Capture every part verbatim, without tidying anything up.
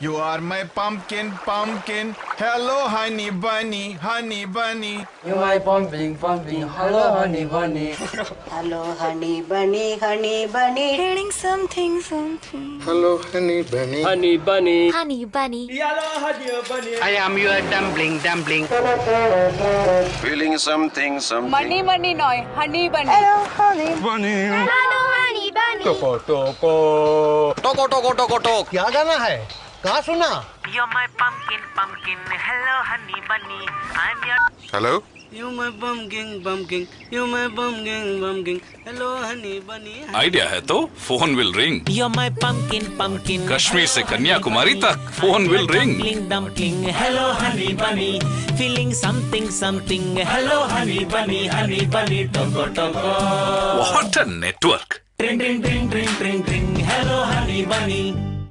You are my pumpkin, pumpkin. Hello, honey bunny, honey bunny. You my pumpkin, pumpkin. Hello, honey bunny. Hello, honey bunny, honey bunny. Feeling something, something. Hello, honey bunny. Honey bunny. Honey bunny. Hello, honey bunny. I am your dumpling, dumpling. Feeling something, something. Money, money, no. Honey bunny. Hello, honey bunny. Hello, honey bunny. टोको टोको टोको टोको टोको टोक क्या गाना है कहाँ सुना You're my pumpkin, pumpkin. Hello, honey bunny. I'm your. Hello You my pumpkin, pumpkin. You my pumpkin, pumpkin. Hello, honey bunny. Idea है तो phone will ring. You're my pumpkin, pumpkin. Kashmir से कन्याकुमारी तक phone will ring. Dumpling, dumpling. Hello, honey bunny. Feeling something, something. Hello, honey bunny, honey bunny. Toko, toko. What a network. Ring, ring, ring, ring, ring, ring. Hello, honey bunny.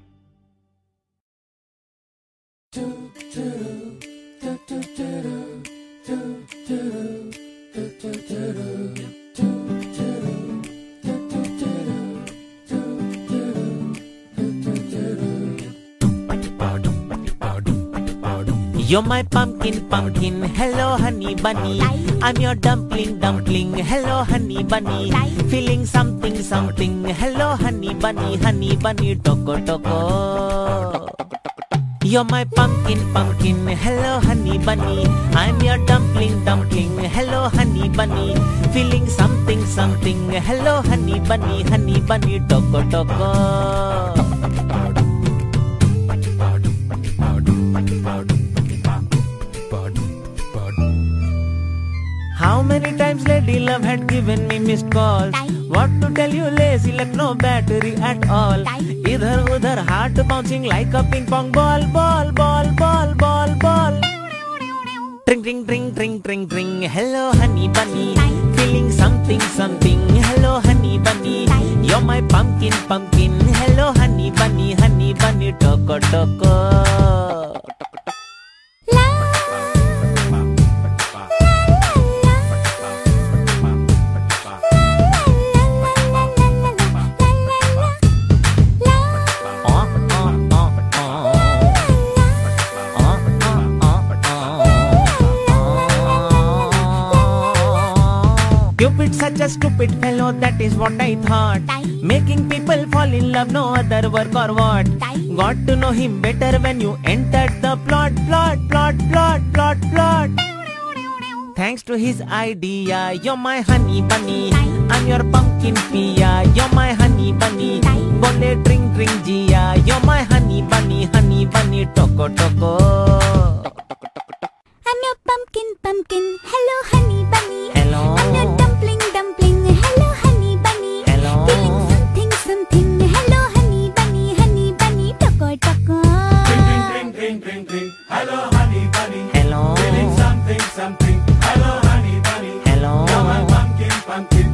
You're my pumpkin, pumpkin. Hello, honey bunny. I'm your dumpling, dumpling. Hello, honey bunny. Feeling something, something. Hello, honey bunny, honey bunny. Toko, toko. You're my pumpkin, pumpkin. Hello, honey bunny. I'm your dumpling, dumpling. Hello, honey bunny. Feeling something, something. Hello, honey bunny, honey bunny. Toko, toko. How many times Lady Love had given me missed calls? What to tell you, lazy left no battery at all. Idhar udhar heart bouncing like a ping pong ball, ball, ball, ball, ball, ball. Ring, ring, ring, ring, ring, ring. Hello, honey bunny. Feeling something, something. Hello, honey bunny. You're my pumpkin, pumpkin. Hello, honey bunny, honey bunny. Toko, toko. Cupid, such a stupid fellow, that is what I thought. Making people fall in love, no other work or what. Got to know him better when you entered the plot, plot, plot, plot, plot, plot. Thanks to his idea, you're my honey bunny. I'm your pumpkin pia, you're my honey bunny. Bole drink, drink jia, you're my honey bunny, honey bunny. Toko, toko. I'm your pumpkin, pumpkin. Hello, honey bunny. Hello. I'm your dumpling, dumpling. Hello, honey bunny. Hello. Feeling something, something. Hello, honey bunny, honey bunny. Toko, toko. Ring, ring, ring, ring, ring. Hello, honey bunny. Hello. Feeling something, something. Hello, honey bunny. Hello. You're my pumpkin, pumpkin.